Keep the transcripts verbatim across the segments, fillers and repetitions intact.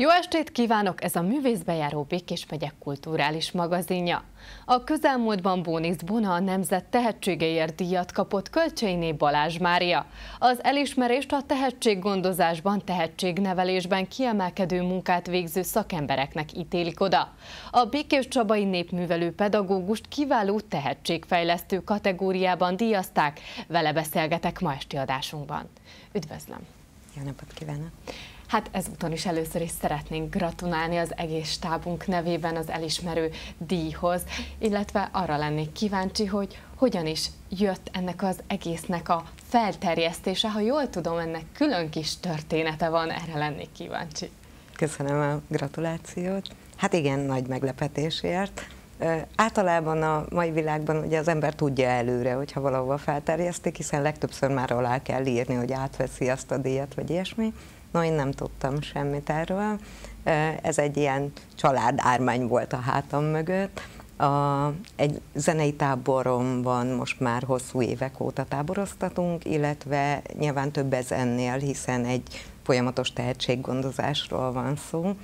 Jó estét kívánok! Ez a Művészbejáró Békés megye kulturális magazinja. A közelmúltban Bónisz Bona a Nemzet tehetségeiért díjat kapott Kölcseiné Balázs Mária. Az elismerést a tehetséggondozásban, tehetségnevelésben kiemelkedő munkát végző szakembereknek ítélik oda. A békéscsabai népművelő pedagógust kiváló tehetségfejlesztő kategóriában díjazták. Vele beszélgetek ma esti adásunkban. Üdvözlöm! Jó napot kívánok! Hát ezúton is először is szeretnénk gratulálni az egész stábunk nevében az elismerő díjhoz, illetve arra lennék kíváncsi, hogy hogyan is jött ennek az egésznek a felterjesztése. Ha jól tudom, ennek külön kis története van, erre lennék kíváncsi. Köszönöm a gratulációt. Hát igen, nagy meglepetésért. Általában a mai világban ugye az ember tudja előre, hogyha valahova felterjesztik, hiszen legtöbbször már alá kell írni, hogy átveszi azt a díjat, vagy ilyesmi. No, én nem tudtam semmit erről. Ez egy ilyen családármány volt a hátam mögött. A, egy zenei táboromban most már hosszú évek óta táboroztatunk, illetve nyilván több ez ennél, hiszen egy folyamatos tehetséggondozásról van szó,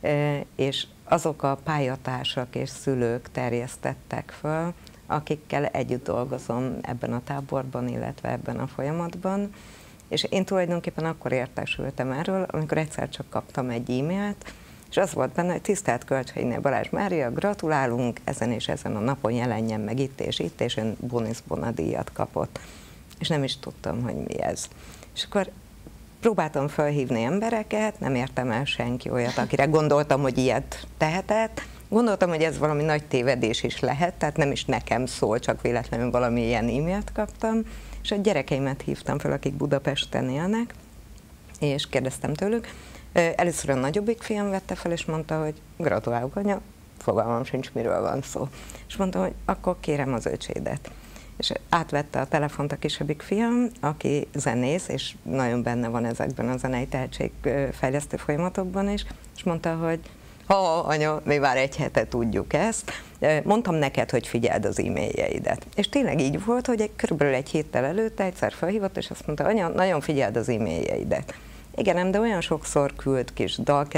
és azok a pályatársak és szülők terjesztettek föl, akikkel együtt dolgozom ebben a táborban, illetve ebben a folyamatban. És én tulajdonképpen akkor értesültem erről, amikor egyszer csak kaptam egy e-mailt, és az volt benne, hogy tisztelt Kölcseiné Balázs Mária, gratulálunk, ezen és ezen a napon jelenjen meg itt és itt, és ön Bónisz Bona díjat kapott. És nem is tudtam, hogy mi ez. És akkor próbáltam felhívni embereket, nem értem el senki olyat, akire gondoltam, hogy ilyet tehetett. Gondoltam, hogy ez valami nagy tévedés is lehet, tehát nem is nekem szól, csak véletlenül valami ilyen e-mailt kaptam. És a gyerekeimet hívtam fel, akik Budapesten élnek, és kérdeztem tőlük. Először a nagyobbik fiam vette fel, és mondta, hogy gratulálok anya, fogalmam sincs, miről van szó. És mondta, hogy akkor kérem az öcsédet. És átvette a telefont a kisebbik fiam, aki zenész, és nagyon benne van ezekben a zenei tehetségfejlesztő folyamatokban is, és mondta, hogy ha, anya, mi már egy hete tudjuk ezt, mondtam neked, hogy figyeld az e-mailjeidet. És tényleg így volt, hogy egy, körülbelül egy héttel előtte egyszer felhívott, és azt mondta, anya, nagyon figyeld az e-mailjeidet. Igen, nem, de olyan sokszor küld kis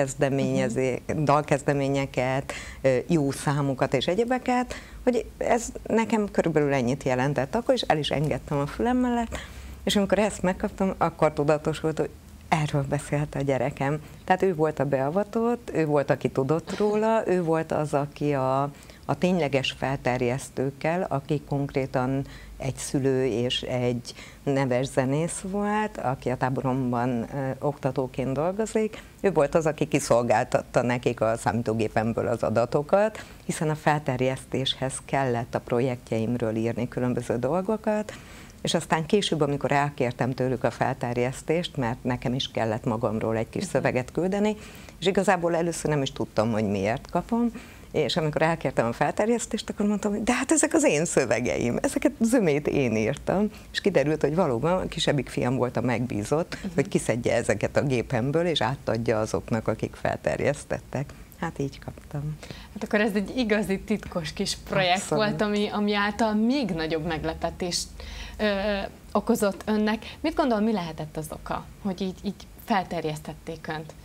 dalkezdeményeket, jó számokat és egyebeket, hogy ez nekem körülbelül ennyit jelentett akkor, és el is engedtem a fülem mellett, és amikor ezt megkaptam, akkor tudatosult, hogy erről beszélt a gyerekem. Tehát ő volt a beavatott, ő volt, aki tudott róla, ő volt az, aki a, a tényleges felterjesztőkkel, aki konkrétan egy szülő és egy neves zenész volt, aki a táboromban ö, oktatóként dolgozik. Ő volt az, aki kiszolgáltatta nekik a számítógépemből az adatokat, hiszen a felterjesztéshez kellett a projektjeimről írni különböző dolgokat, és aztán később, amikor elkértem tőlük a felterjesztést, mert nekem is kellett magamról egy kis szöveget küldeni, és igazából először nem is tudtam, hogy miért kapom, és amikor elkértem a felterjesztést, akkor mondtam, hogy de hát ezek az én szövegeim, ezeket zömét én írtam, és kiderült, hogy valóban a kisebbik fiam volt a megbízott, uh-huh. hogy kiszedje ezeket a gépemből, és átadja azoknak, akik felterjesztettek. Hát így kaptam. Hát akkor ez egy igazi titkos kis projekt Abszolút. volt, ami, ami által még nagyobb meglepetést ö, okozott önnek. Mit gondol, mi lehetett az oka, hogy így, így felterjesztették önt?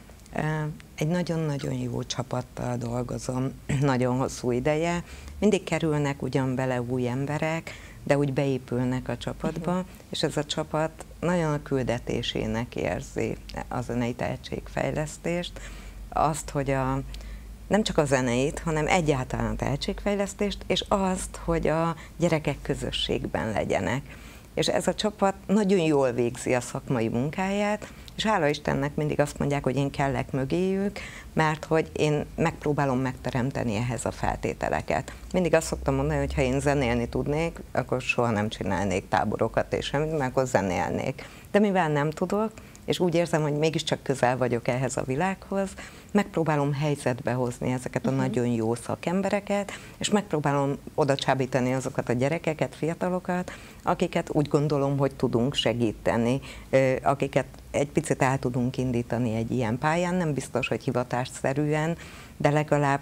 Egy nagyon-nagyon jó csapattal dolgozom, nagyon hosszú ideje. Mindig kerülnek ugyan bele új emberek, de úgy beépülnek a csapatba, uh-huh. és ez a csapat nagyon a küldetésének érzi a zenei tehetségfejlesztést, azt, hogy a, nem csak a zeneit, hanem egyáltalán a tehetségfejlesztést, és azt, hogy a gyerekek közösségben legyenek. És ez a csapat nagyon jól végzi a szakmai munkáját, és hála Istennek mindig azt mondják, hogy én kellek mögéjük, mert hogy én megpróbálom megteremteni ehhez a feltételeket. Mindig azt szoktam mondani, hogy ha én zenélni tudnék, akkor soha nem csinálnék táborokat és semmit, mert akkor zenélnék. De mivel nem tudok, és úgy érzem, hogy mégiscsak közel vagyok ehhez a világhoz, megpróbálom helyzetbe hozni ezeket a uh-huh. nagyon jó szakembereket, és megpróbálom oda csábítani azokat a gyerekeket, fiatalokat, akiket úgy gondolom, hogy tudunk segíteni, akiket egy picit el tudunk indítani egy ilyen pályán, nem biztos, hogy hivatásszerűen, de legalább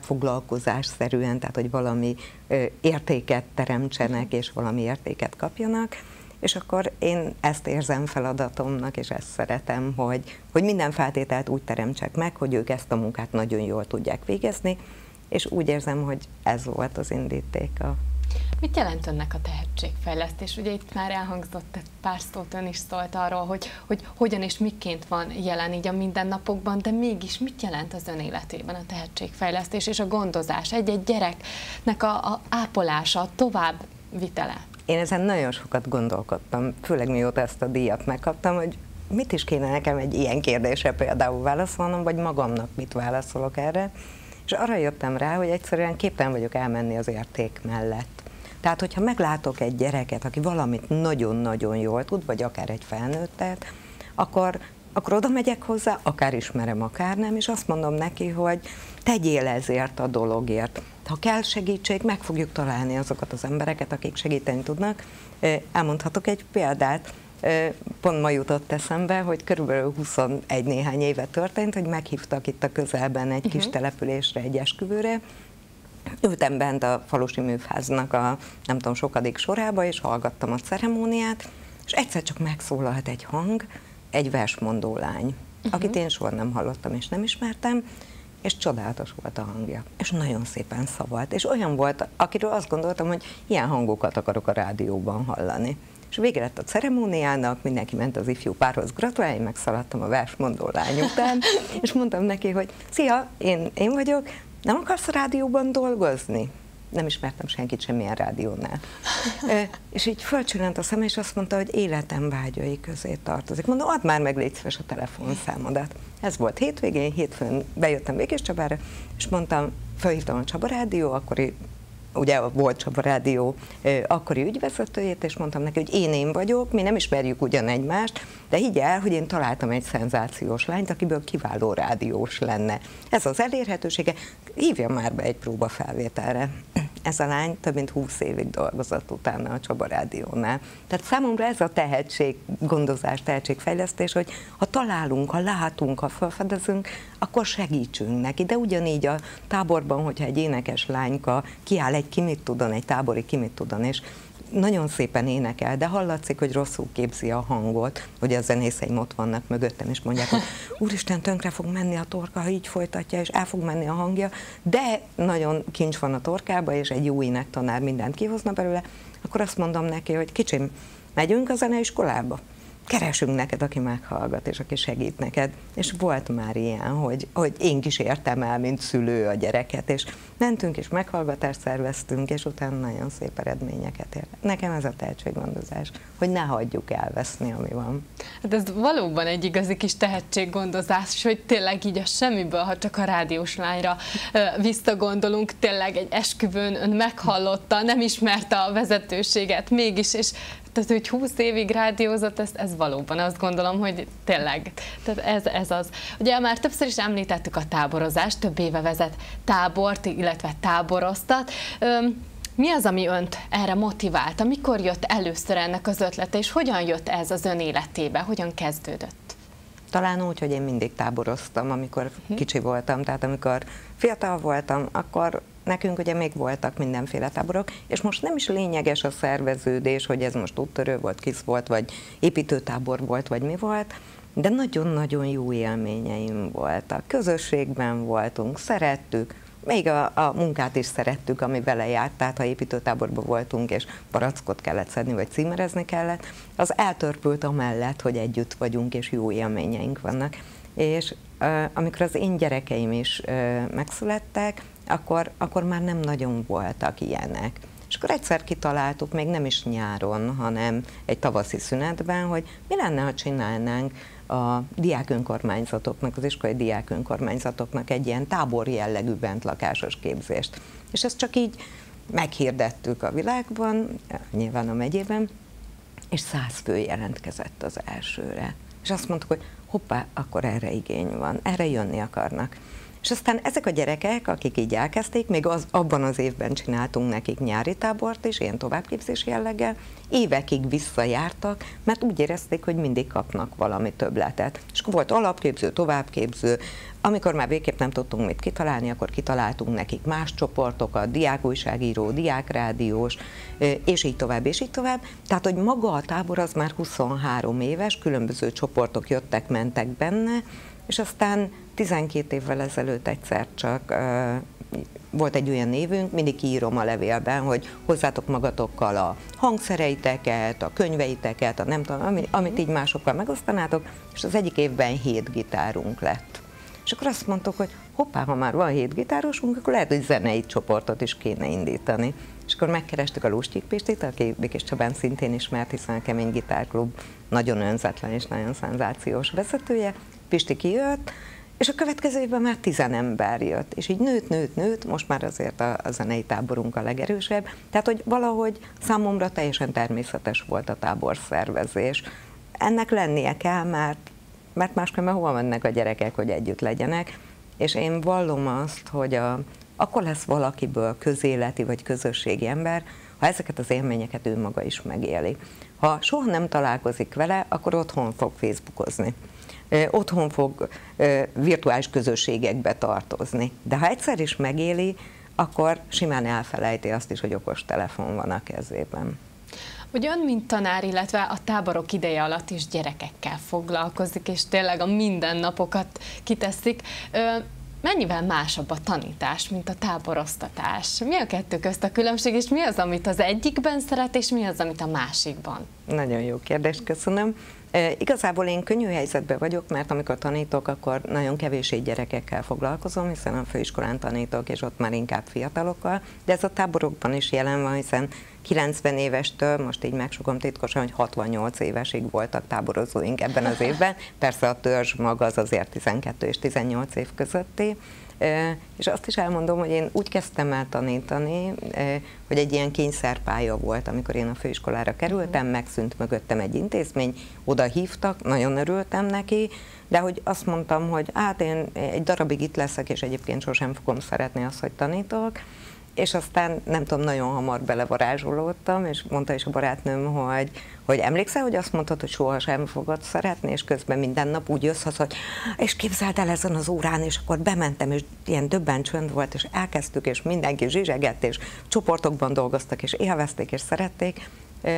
foglalkozásszerűen, tehát hogy valami értéket teremtsenek, és valami értéket kapjanak. és akkor én ezt érzem feladatomnak, és ezt szeretem, hogy, hogy minden feltételt úgy teremtsek meg, hogy ők ezt a munkát nagyon jól tudják végezni, és úgy érzem, hogy ez volt az indítéka. Mit jelent önnek a tehetségfejlesztés? Ugye itt már elhangzott egy pár szót, ön is szólt arról, hogy, hogy hogyan és miként van jelen így a mindennapokban, de mégis mit jelent az ön életében a tehetségfejlesztés és a gondozás, egy-egy gyereknek a, a ápolása, a továbbvitele? Én ezen nagyon sokat gondolkodtam, főleg mióta ezt a díjat megkaptam, hogy mit is kéne nekem egy ilyen kérdésre például válaszolnom, vagy magamnak mit válaszolok erre. És arra jöttem rá, hogy egyszerűen képtelen vagyok elmenni az érték mellett. Tehát, hogyha meglátok egy gyereket, aki valamit nagyon-nagyon jól tud, vagy akár egy felnőttet, akkor, akkor oda megyek hozzá, akár ismerem, akár nem, és azt mondom neki, hogy tegyél ezért a dologért. Ha kell segítség, meg fogjuk találni azokat az embereket, akik segíteni tudnak. Elmondhatok egy példát. Pont ma jutott eszembe, hogy körülbelül huszonegy néhány éve történt, hogy meghívtak itt a közelben egy uh-huh. kis településre, egy esküvőre. Ültem bent a falusi műfáznak a nem tudom sokadik sorába, és hallgattam a ceremóniát, és egyszer csak megszólalt egy hang, egy versmondó lány, uh-huh. akit én soha nem hallottam és nem ismertem, és csodálatos volt a hangja, és nagyon szépen szavalt, és olyan volt, akiről azt gondoltam, hogy ilyen hangokat akarok a rádióban hallani. És vége lett a ceremóniának, mindenki ment az ifjú párhoz gratulálni, én megszaladtam a versmondó lány után, és mondtam neki, hogy szia, én, én vagyok, nem akarsz a rádióban dolgozni? Nem ismertem senkit semmilyen rádiónál. E, és így fölcsillant a szeme, és azt mondta, hogy életem vágyai közé tartozik. Mondom, add már meg, légy szíves a telefonszámodat. Ez volt hétvégén, hétfőn bejöttem Békés Csabára, és mondtam, felhívtam a Csaba Rádió, akkori ugye volt Csaba Rádió akkori ügyvezetőjét, és mondtam neki, hogy én én vagyok, mi nem ismerjük ugyan egymást, de higgy el, hogy én találtam egy szenzációs lányt, akiből kiváló rádiós lenne. Ez az elérhetősége, hívja már be egy próbafelvételre. Ez a lány több mint húsz évig dolgozott utána a Csaba Rádiónál. Tehát számomra ez a tehetséggondozás, tehetségfejlesztés, hogy ha találunk, ha látunk, ha felfedezünk, akkor segítsünk neki. De ugyanígy a táborban, hogyha egy énekes lányka kiáll egy ki mit tudon, egy tábori ki mit tudon, és nagyon szépen énekel, de hallatszik, hogy rosszul képzi a hangot, hogy a zenészeim ott vannak mögöttem, és mondják, hogy úristen, tönkre fog menni a torka, ha így folytatja, és el fog menni a hangja, de nagyon kincs van a torkába, és egy jó énektanár mindent kihozna belőle, akkor azt mondom neki, hogy kicsim, megyünk a zeneiskolába? Keresünk neked, aki meghallgat, és aki segít neked. És volt már ilyen, hogy, hogy én kísértem el, mint szülő a gyereket, és mentünk, és meghallgatást szerveztünk, és utána nagyon szép eredményeket ért. Nekem ez a tehetséggondozás, hogy ne hagyjuk elveszni, ami van. Hát ez valóban egy igazi kis tehetséggondozás, hogy tényleg így a semmiből, ha csak a rádiós lányra visszagondolunk, tényleg egy esküvőn ön meghallotta, nem ismerte a vezetőséget, mégis, és tehát, hogy húsz évig rádiózott, ez, ez valóban azt gondolom, hogy tényleg, tehát ez, ez az. Ugye már többször is említettük a táborozást, több éve vezet tábort, illetve táboroztat. Mi az, ami önt erre motiválta? Mikor jött először ennek az ötlete, és hogyan jött ez az ön életébe? Hogyan kezdődött? Talán úgy, hogy én mindig táboroztam, amikor kicsi voltam, tehát amikor fiatal voltam, akkor nekünk ugye még voltak mindenféle táborok, és most nem is lényeges a szerveződés, hogy ez most úttörő volt, kis volt, vagy építőtábor volt, vagy mi volt, de nagyon-nagyon jó élményeim voltak. Közösségben voltunk, szerettük, még a, a munkát is szerettük, ami vele járt, tehát ha építőtáborban voltunk, és barackot kellett szedni, vagy címerezni kellett, az eltörpült amellett, hogy együtt vagyunk, és jó élményeink vannak. És uh, amikor az én gyerekeim is uh, megszülettek, akkor, akkor már nem nagyon voltak ilyenek. És akkor egyszer kitaláltuk, még nem is nyáron, hanem egy tavaszi szünetben, hogy mi lenne, ha csinálnánk a diákönkormányzatoknak, az iskolai diákönkormányzatoknak egy ilyen tábor jellegű bentlakásos képzést. És ezt csak így meghirdettük a világban, nyilván a megyében, és száz fő jelentkezett az elsőre. És azt mondtuk, hogy hoppá, akkor erre igény van, erre jönni akarnak. És aztán ezek a gyerekek, akik így elkezdték, még az, abban az évben csináltunk nekik nyári tábort is, ilyen továbbképzési jelleggel, évekig visszajártak, mert úgy érezték, hogy mindig kapnak valami többletet. És akkor volt alapképző, továbbképző, amikor már végképp nem tudtunk mit kitalálni, akkor kitaláltunk nekik más csoportokat, diákújságíró, diákrádiós, és így tovább, és így tovább. Tehát, hogy maga a tábor az már huszonhárom éves, különböző csoportok jöttek, mentek benne, és aztán tizenkét évvel ezelőtt egyszer csak uh, volt egy olyan névünk, mindig kiírom a levélben, hogy hozzátok magatokkal a hangszereiteket, a könyveiteket, a nem tudom, amit, amit így másokkal megosztanátok, és az egyik évben hét gitárunk lett. És akkor azt mondtuk, hogy hoppá, ha már van hét gitárosunk, akkor lehet, hogy zenei csoportot is kéne indítani. És akkor megkerestük a Lustig Pistit, aki Békés Csabán szintén ismert, hiszen a Kemény Gitárklub nagyon önzetlen és nagyon szenzációs vezetője. Pisti kijött, és a következő évben már tizen ember jött, és így nőtt, nőtt, nőtt, most már azért a, a zenei táborunk a legerősebb. Tehát, hogy valahogy számomra teljesen természetes volt a táborszervezés. Ennek lennie kell, mert, mert máskülönben hova mennek a gyerekek, hogy együtt legyenek, és én vallom azt, hogy a, akkor lesz valakiből közéleti vagy közösségi ember, ha ezeket az élményeket ő maga is megéli. Ha soha nem találkozik vele, akkor otthon fog facebookozni. Otthon fog virtuális közösségekbe tartozni. De ha egyszer is megéli, akkor simán elfelejti azt is, hogy okostelefon van a kezében. Hogy ön, mint tanár, illetve a táborok ideje alatt is gyerekekkel foglalkozik, és tényleg a mindennapokat kiteszik, mennyivel másabb a tanítás, mint a táboroztatás? Mi a kettő közt a különbség, és mi az, amit az egyikben szeret, és mi az, amit a másikban? Nagyon jó kérdést, köszönöm. E, igazából én könnyű helyzetben vagyok, mert amikor tanítok, akkor nagyon kevéssé gyerekekkel foglalkozom, hiszen a főiskolán tanítok, és ott már inkább fiatalokkal, de ez a táborokban is jelen van, hiszen kilencven évestől, most így megsugom titkosan, hogy hatvannyolc évesig voltak táborozóink ebben az évben. Persze a törzs maga az azért tizenkettő és tizennyolc év közötti. És azt is elmondom, hogy én úgy kezdtem el tanítani, hogy egy ilyen kényszerpálya volt, amikor én a főiskolára kerültem, megszűnt mögöttem egy intézmény, oda hívtak, nagyon örültem neki, de hogy azt mondtam, hogy hát én egy darabig itt leszek, és egyébként sosem fogom szeretni azt, hogy tanítok. És aztán nem tudom, nagyon hamar belevarázsolódtam, és mondta is a barátnőm, hogy, hogy emlékszel, hogy azt mondtad, hogy sohasem fogod szeretni, és közben minden nap úgy jössz, hogy és képzeld el ezen az órán, és akkor bementem, és ilyen döbben csönd volt, és elkezdtük, és mindenki zsizsegett, és csoportokban dolgoztak, és élvezték, és szerették.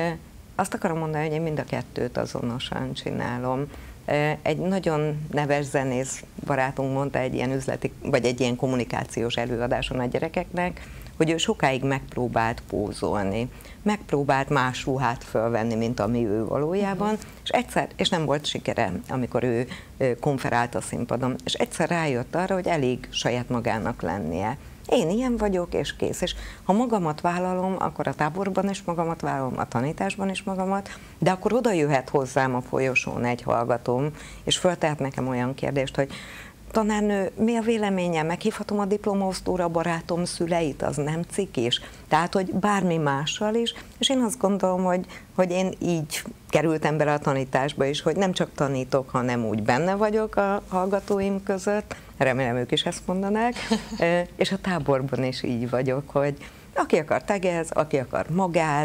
Azt akarom mondani, hogy én mind a kettőt azonosan csinálom. Egy nagyon neves zenész barátunk mondta egy ilyen üzleti, vagy egy ilyen kommunikációs előadáson a gyerekeknek, hogy ő sokáig megpróbált pózolni, megpróbált más ruhát fölvenni, mint ami ő valójában, és egyszer, és nem volt sikere, amikor ő konferált a színpadon, és egyszer rájött arra, hogy elég saját magának lennie. Én ilyen vagyok, és kész. És ha magamat vállalom, akkor a táborban is magamat vállalom, a tanításban is magamat, de akkor oda jöhet hozzám a folyosón egy hallgatóm, és föltehet nekem olyan kérdést, hogy tanárnő, mi a véleménye? Meghívhatom a diplomaosztóra barátom szüleit, az nem cikis? Tehát, hogy bármi mással is, és én azt gondolom, hogy, hogy én így kerültem bele a tanításba is, hogy nem csak tanítok, hanem úgy benne vagyok a hallgatóim között, remélem ők is ezt mondanák, és a táborban is így vagyok, hogy aki akar tegez, aki akar magáz,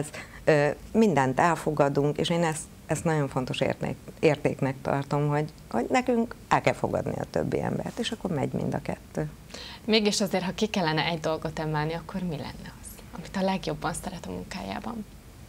mindent elfogadunk, és én ezt Ezt nagyon fontos érték, értéknek tartom, hogy, hogy nekünk el kell fogadni a többi embert, és akkor megy mind a kettő. Mégis azért, ha ki kellene egy dolgot emelni, akkor mi lenne az, amit a legjobban szeret a munkájában?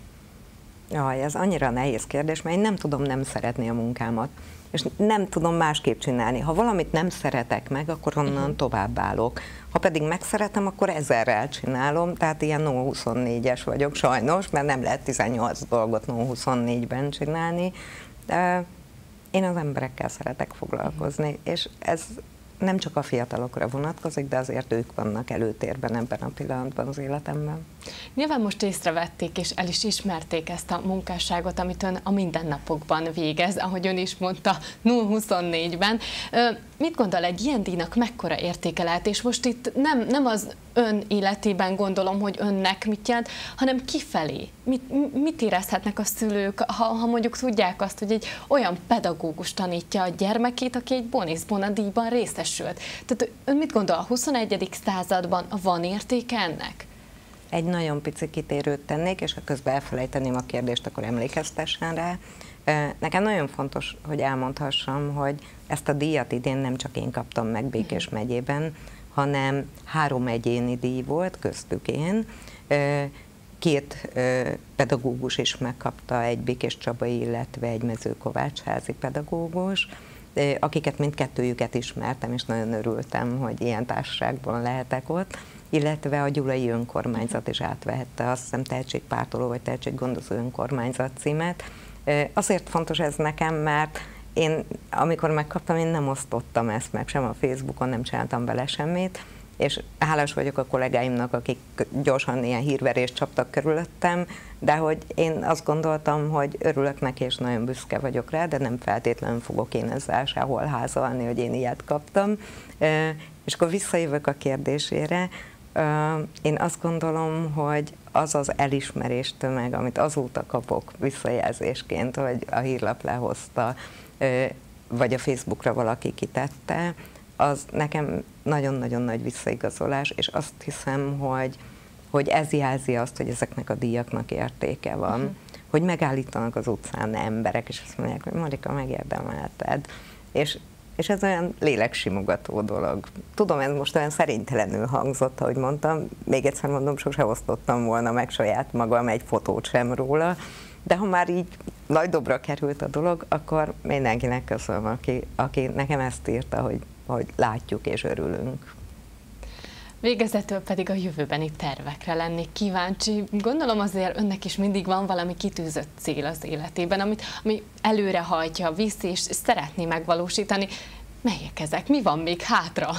Jaj, ez annyira nehéz kérdés, mert én nem tudom nem szeretni a munkámat, és nem tudom másképp csinálni. Ha valamit nem szeretek meg, akkor onnan uh-huh. továbbállok. Ha pedig megszeretem, akkor ezerrel csinálom, tehát ilyen nulla huszonnégyes vagyok sajnos, mert nem lehet tizennyolc dolgot nulla huszonnégyben csinálni, de én az emberekkel szeretek foglalkozni, uh-huh. és ez nem csak a fiatalokra vonatkozik, de azért ők vannak előtérben ebben a pillanatban az életemben. Nyilván most észrevették és el is ismerték ezt a munkásságot, amit ön a mindennapokban végez, ahogy ön is mondta, nulla huszonnégyben. Mit gondol, egy ilyen díjnak mekkora értéke lehet? És most itt nem, nem az ön életében gondolom, hogy önnek mit jelent, hanem kifelé. Mit, mit érezhetnek a szülők, ha, ha mondjuk tudják azt, hogy egy olyan pedagógus tanítja a gyermekét, aki egy Bonis Bona díjban részesült. Tehát ön mit gondol, a huszonegyedik században van értéke ennek? Egy nagyon pici kitérőt tennék, és ha közben elfelejteném a kérdést, akkor emlékeztessen rá. Nekem nagyon fontos, hogy elmondhassam, hogy ezt a díjat idén nem csak én kaptam meg Békés megyében, hanem három egyéni díj volt, köztük én. Két pedagógus is megkapta, egy békéscsabai, illetve egy mezőkovácsházi pedagógus, akiket mindkettőjüket ismertem, és nagyon örültem, hogy ilyen társaságban lehetek ott, illetve a gyulai önkormányzat is átvehette, azt hiszem tehetségpártoló vagy tehetséggondozó önkormányzat címet. Azért fontos ez nekem, mert én, amikor megkaptam, én nem osztottam ezt meg, sem a Facebookon, nem csináltam vele semmit, és hálás vagyok a kollégáimnak, akik gyorsan ilyen hírverést csaptak körülöttem, de hogy én azt gondoltam, hogy örülök neki, és nagyon büszke vagyok rá, de nem feltétlenül fogok én ezzel sehol házalni, hogy én ilyet kaptam. És akkor visszajövök a kérdésére, én azt gondolom, hogy az az elismerés tömeg, amit azóta kapok visszajelzésként, hogy a hírlap lehozta, vagy a Facebookra valaki kitette, az nekem nagyon-nagyon nagy visszaigazolás, és azt hiszem, hogy, hogy ez jelzi azt, hogy ezeknek a díjaknak értéke van, uh-huh. hogy megállítanak az utcán emberek, és azt mondják, hogy Marika, megérdemelted. És, és ez olyan léleksimogató dolog. Tudom, ez most olyan szerénytelenül hangzott, ahogy mondtam, még egyszer mondom, sose osztottam volna meg saját magam egy fotót sem róla, de ha már így nagy dobra került a dolog, akkor mindenkinek köszönöm, aki, aki nekem ezt írta, hogy hogy látjuk és örülünk. Végezetül pedig a jövőbeni tervekre lennék kíváncsi. Gondolom azért önnek is mindig van valami kitűzött cél az életében, amit, ami előre hajtja, visz és szeretné megvalósítani. Melyek ezek? Mi van még hátra?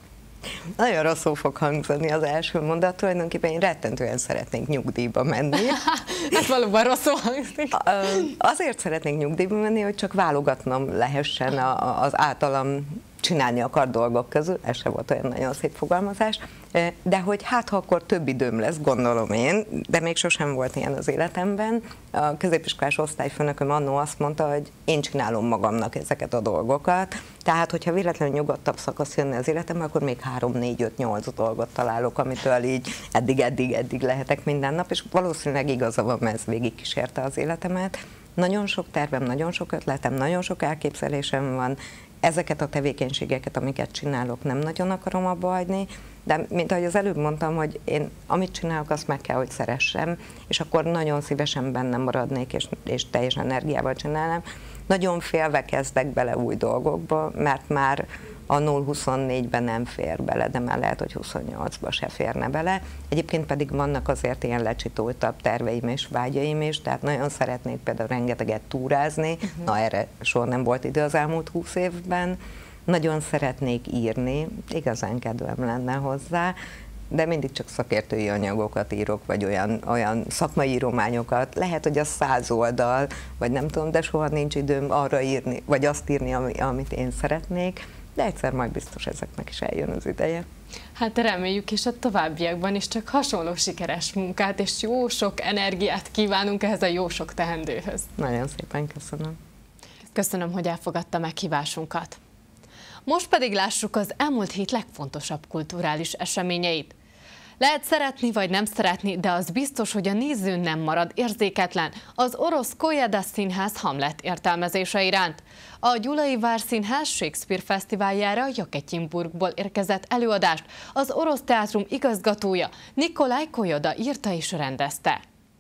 Nagyon rosszul fog hangzani az első mondat, tulajdonképpen én rettentően szeretnék nyugdíjba menni. Hát valóban rosszul hangzik. Azért szeretnék nyugdíjba menni, hogy csak válogatnom lehessen az általam csinálni akar dolgok közül, ez sem volt olyan nagyon szép fogalmazás, de hogy hát ha akkor több időm lesz, gondolom én, de még sosem volt ilyen az életemben. A középiskolás osztályfőnököm annó azt mondta, hogy én csinálom magamnak ezeket a dolgokat, tehát hogyha véletlenül nyugodtabb szakasz jönne az életemben, akkor még három, négy, öt, nyolc dolgot találok, amitől így eddig, eddig, eddig lehetek minden nap, és valószínűleg igaza van, mert ez végigkísérte az életemet. Nagyon sok tervem, nagyon sok ötletem, nagyon sok elképzelésem van. Ezeket a tevékenységeket, amiket csinálok, nem nagyon akarom abba hagyni, de mint ahogy az előbb mondtam, hogy én amit csinálok, azt meg kell, hogy szeressem, és akkor nagyon szívesen bennem maradnék, és, és teljes energiával csinálnám. Nagyon félve kezdek bele új dolgokba, mert már a nulla huszonnégyben nem fér bele, de már lehet, hogy huszonnyolcba se férne bele. Egyébként pedig vannak azért ilyen lecsitoltabb terveim és vágyaim is, tehát nagyon szeretnék például rengeteget túrázni, uh-huh. na erre soha nem volt idő az elmúlt húsz évben. Nagyon szeretnék írni, igazán kedvem lenne hozzá, de mindig csak szakértői anyagokat írok, vagy olyan, olyan szakmai írományokat. Lehet, hogy az száz oldal, vagy nem tudom, de soha nincs időm arra írni, vagy azt írni, ami, amit én szeretnék. De egyszer majd biztos ezeknek is eljön az ideje. Hát reméljük, és a továbbiakban is csak hasonló sikeres munkát, és jó sok energiát kívánunk ehhez a jó sok teendőhöz. Nagyon szépen köszönöm. Köszönöm, hogy elfogadta meghívásunkat. Most pedig lássuk az elmúlt hét legfontosabb kulturális eseményeit. Lehet szeretni vagy nem szeretni, de az biztos, hogy a néző nem marad érzéketlen az orosz Kolyada Színház Hamlet értelmezése iránt. A Gyulai Várszínház Shakespeare Fesztiváljára Jekaterinburgból érkezett előadást az orosz teátrum igazgatója Nikolaj Kolyada írta és rendezte.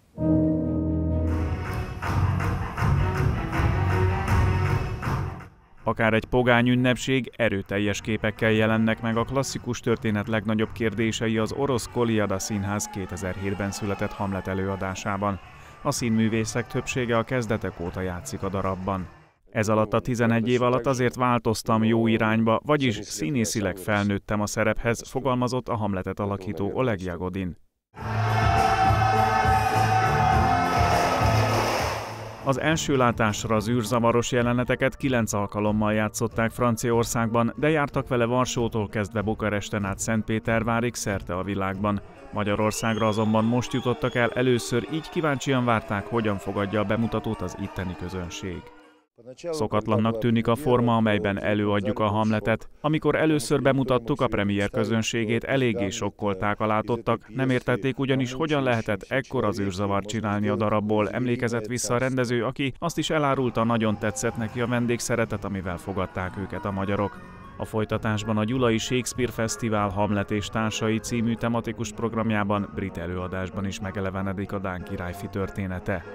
Akár egy pogány ünnepség, erőteljes képekkel jelennek meg a klasszikus történet legnagyobb kérdései az orosz Kolyada Színház kétezer-hétben született Hamlet előadásában. A színművészek többsége a kezdetek óta játszik a darabban. Ez alatt a tizenegy év alatt azért változtam jó irányba, vagyis színészileg felnőttem a szerephez, fogalmazott a Hamletet alakító Oleg Jagodin. Az első látásra az űrzavaros jeleneteket kilenc alkalommal játszották Franciaországban, de jártak vele Varsótól kezdve Bukaresten át Szentpétervárig szerte a világban. Magyarországra azonban most jutottak el először, így kíváncsian várták, hogyan fogadja a bemutatót az itteni közönség. Szokatlannak tűnik a forma, amelyben előadjuk a Hamletet. Amikor először bemutattuk, a premier közönségét eléggé sokkolták a látottak, nem értették ugyanis, hogyan lehetett ekkor az űrzavart csinálni a darabból, emlékezett vissza a rendező, aki azt is elárulta, nagyon tetszett neki a vendégszeretet, amivel fogadták őket a magyarok. A folytatásban a Gyulai Shakespeare Fesztivál Hamlet és társai című tematikus programjában brit előadásban is megelevenedik a dán királyfi története.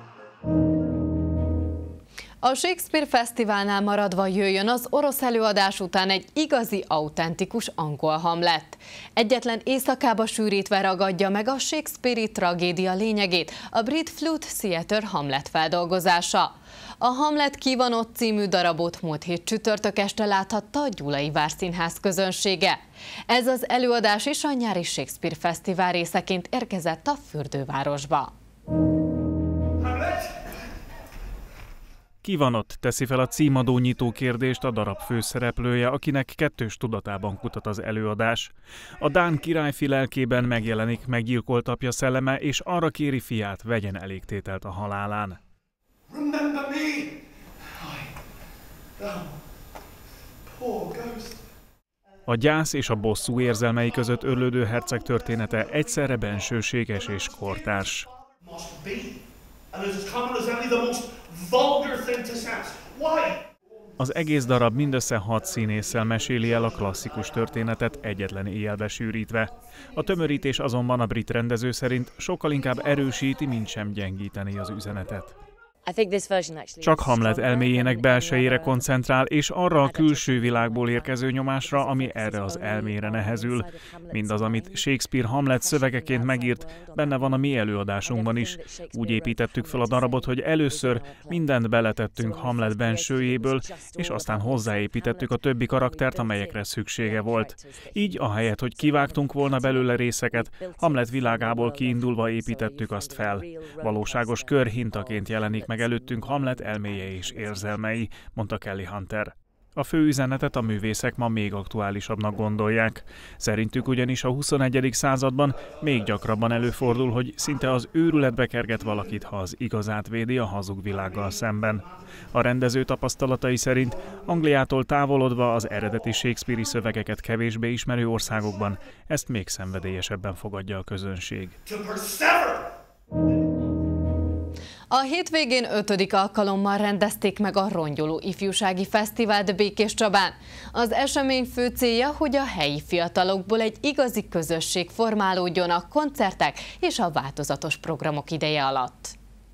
A Shakespeare Fesztiválnál maradva jöjjön az orosz előadás után egy igazi, autentikus angol Hamlet. Egyetlen éjszakába sűrítve ragadja meg a Shakespeare-i tragédia lényegét a Brit Flute Theatre Hamlet feldolgozása. A Hamlet ki van ott című darabot múlt hét csütörtök este láthatta a Gyulai Várszínház közönsége. Ez az előadás is a nyári Shakespeare Fesztivál részeként érkezett a fürdővárosba. Ki van ott? Teszi fel a címadó nyitó kérdést a darab főszereplője, akinek kettős tudatában kutat az előadás. A dán királyfi lelkében megjelenik meggyilkolt apja szelleme, és arra kéri fiát, vegyen elégtételt a halálán. A gyász és a bosszú érzelmei között örlődő herceg története egyszerre bensőséges és kortárs. Az egész darab mindössze hat színésszel meséli el a klasszikus történetet egyetlen éjjelbe sűrítve. A tömörítés azonban a brit rendező szerint sokkal inkább erősíti, mint sem gyengíteni az üzenetet. Csak Hamlet elméjének belsejére koncentrál, és arra a külső világból érkező nyomásra, ami erre az elmére nehezül. Mindaz, amit Shakespeare Hamlet szövegeként megírt, benne van a mi előadásunkban is. Úgy építettük fel a darabot, hogy először mindent beletettünk Hamlet bensőjéből, és aztán hozzáépítettük a többi karaktert, amelyekre szüksége volt. Így, ahelyett, hogy kivágtunk volna belőle részeket, Hamlet világából kiindulva építettük azt fel. Valóságos körhintaként jelenik meg meg előttünk Hamlet elméje és érzelmei, mondta Kelly Hunter. A fő üzenetet a művészek ma még aktuálisabbnak gondolják. Szerintük ugyanis a huszonegyedik században még gyakrabban előfordul, hogy szinte az őrületbe kerget valakit, ha az igazát védi a hazug világgal szemben. A rendező tapasztalatai szerint Angliától távolodva az eredeti Shakespeare-i szövegeket kevésbé ismerő országokban ezt még szenvedélyesebben fogadja a közönség. A hétvégén ötödik alkalommal rendezték meg a Rongyoló Ifjúsági Fesztivált Békéscsabán. Az esemény fő célja, hogy a helyi fiatalokból egy igazi közösség formálódjon a koncertek és a változatos programok ideje alatt.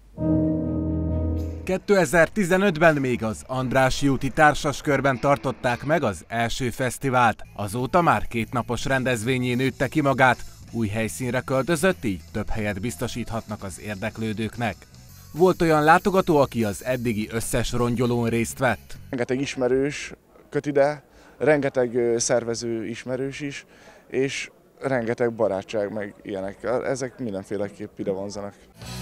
kétezer-tizenötben még az Andrássy úti Társaskörben tartották meg az első fesztivált. Azóta már kétnapos rendezvényén nőtte ki magát, új helyszínre költözött, így több helyet biztosíthatnak az érdeklődőknek. Volt olyan látogató, aki az eddigi összes rongyolón részt vett. Rengeteg ismerős köt ide, rengeteg szervező ismerős is, és rengeteg barátság meg ilyenek. Ezek mindenféleképp ide vonzanak.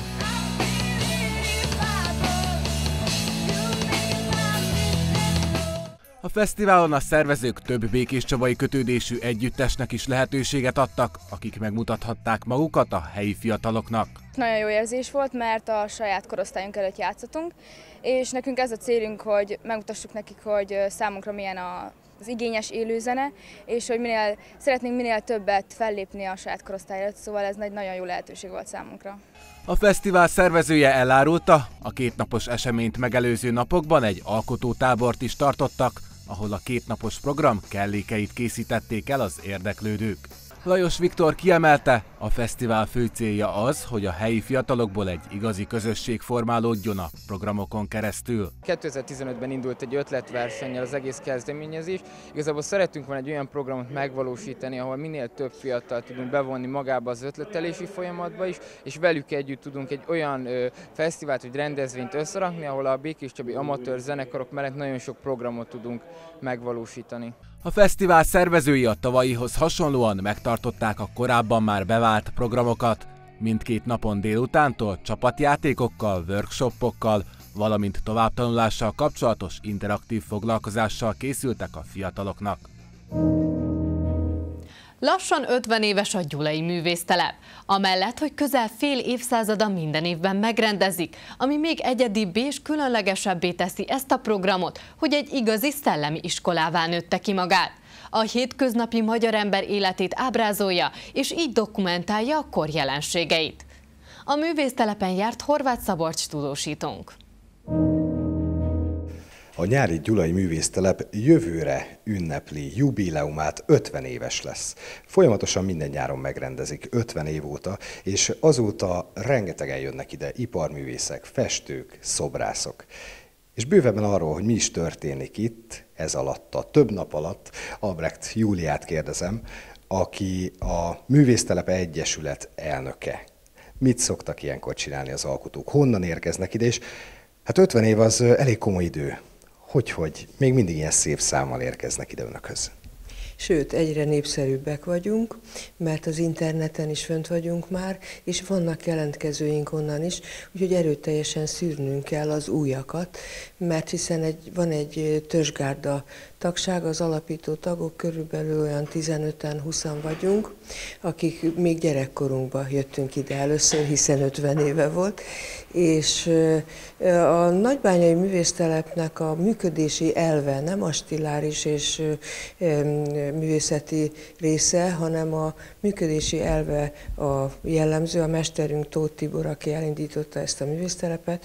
A fesztiválon a szervezők több békéscsabai kötődésű együttesnek is lehetőséget adtak, akik megmutathatták magukat a helyi fiataloknak. Nagyon jó érzés volt, mert a saját korosztályunk előtt játszottunk, és nekünk ez a célunk, hogy megmutassuk nekik, hogy számunkra milyen az igényes élőzene, és hogy minél, szeretnénk minél többet fellépni a saját korosztály előtt, szóval ez egy nagyon jó lehetőség volt számunkra. A fesztivál szervezője elárulta, a kétnapos eseményt megelőző napokban egy alkotótábort is tartottak, ahol a kétnapos program kellékeit készítették el az érdeklődők. Lajos Viktor kiemelte, a fesztivál fő célja az, hogy a helyi fiatalokból egy igazi közösség formálódjon a programokon keresztül. kétezer-tizenötben indult egy ötletversennyel az egész kezdeményezés. Igazából szeretünk volna egy olyan programot megvalósítani, ahol minél több fiatal tudunk bevonni magába az ötletelési folyamatba is, és velük együtt tudunk egy olyan ö, fesztivált vagy rendezvényt összerakni, ahol a békéscsabi amatőr zenekarok mellett nagyon sok programot tudunk megvalósítani. A fesztivál szervezői a tavalyihoz hasonlóan megtartották a korábban már bevált programokat. Mindkét napon délutántól csapatjátékokkal, workshopokkal, valamint továbbtanulással kapcsolatos interaktív foglalkozással készültek a fiataloknak. Lassan ötven éves a Gyulai Művésztelep. Amellett, hogy közel fél évszázada minden évben megrendezik, ami még egyedibbé és különlegesebbé teszi ezt a programot, hogy egy igazi szellemi iskolává nőtte ki magát. A hétköznapi magyar ember életét ábrázolja, és így dokumentálja a kor jelenségeit. A művésztelepen járt Horváth Szabolcs tudósítónk. A nyári Gyulai Művésztelep jövőre ünnepli jubileumát, ötven éves lesz. Folyamatosan minden nyáron megrendezik, ötven év óta, és azóta rengetegen jönnek ide iparművészek, festők, szobrászok. És bővebben arról, hogy mi is történik itt, ez alatt, a több nap alatt, Albrecht Júliát kérdezem, aki a Művésztelep Egyesület elnöke. Mit szoktak ilyenkor csinálni az alkotók? Honnan érkeznek ide? És hát ötven év az elég komoly idő. Hogyhogy még mindig ilyen szép számmal érkeznek ide önökhöz? Sőt, egyre népszerűbbek vagyunk, mert az interneten is fönt vagyunk már, és vannak jelentkezőink onnan is, úgyhogy erőteljesen szűrnünk kell az újakat, mert hiszen egy, van egy törzsgárda tagság, az alapító tagok körülbelül olyan tizenöten, húszan vagyunk, akik még gyerekkorunkban jöttünk ide először, hiszen ötven éve volt, és a Nagybányai Művésztelepnek a működési elve nem a stiláris és művészeti része, hanem a működési elve a jellemző, a mesterünk Tóth Tibor, aki elindította ezt a művésztelepet.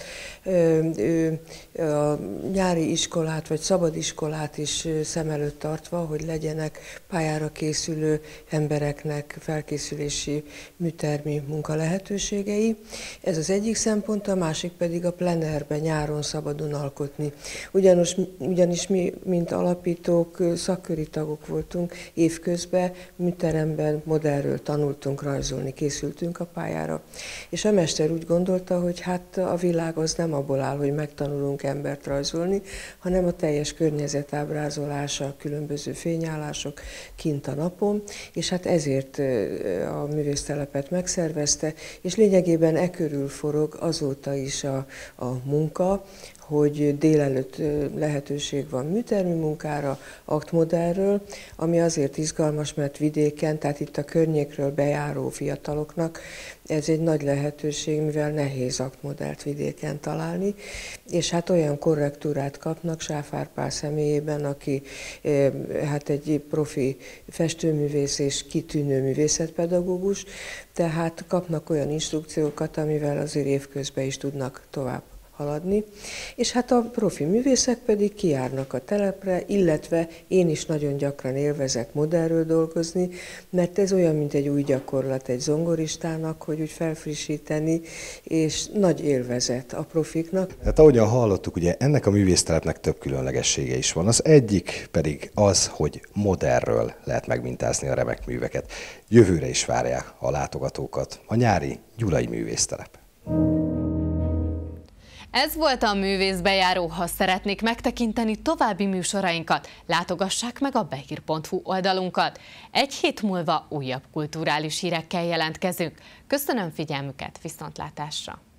Ő a nyári iskolát vagy szabadiskolát is szem előtt tartva, hogy legyenek pályára készülő embereknek felkészülési műtermi munka lehetőségei. Ez az egyik szempont, a másik pedig a plenerben nyáron szabadon alkotni. Ugyanis, ugyanis mi, mint alapítók, szakköri tagok voltunk, évközben műteremben modellről tanultunk rajzolni, készültünk a pályára. És a mester úgy gondolta, hogy hát a világ az nem abból áll, hogy megtanulunk embert rajzolni, hanem a teljes környezetábrázolása, különböző fényállások kint a napon, és hát ezért a művésztelepet megszervezte, és lényegében e körül forog azóta is a, a munka, hogy délelőtt lehetőség van műtermi munkára, aktmodellről, ami azért izgalmas, mert vidéken, tehát itt a környékről bejáró fiataloknak ez egy nagy lehetőség, mivel nehéz aktmodellt vidéken találni, és hát olyan korrektúrát kapnak Sáfár Pál személyében, aki hát egy profi festőművész és kitűnő művészetpedagógus, tehát kapnak olyan instrukciókat, amivel azért évközben is tudnak tovább haladni, és hát a profi művészek pedig kijárnak a telepre, illetve én is nagyon gyakran élvezek modellről dolgozni, mert ez olyan, mint egy új gyakorlat egy zongoristának, hogy úgy felfrissíteni, és nagy élvezet a profiknak. Hát ahogyan hallottuk, ugye ennek a művésztelepnek több különlegessége is van. Az egyik pedig az, hogy modellről lehet megmintázni a remek műveket. Jövőre is várják a látogatókat a nyári Gyulai Művésztelep. Ez volt a művészbejáró. Ha szeretnék megtekinteni további műsorainkat, látogassák meg a behír pont hu oldalunkat. Egy hét múlva újabb kulturális hírekkel jelentkezünk. Köszönöm figyelmüket, viszontlátásra!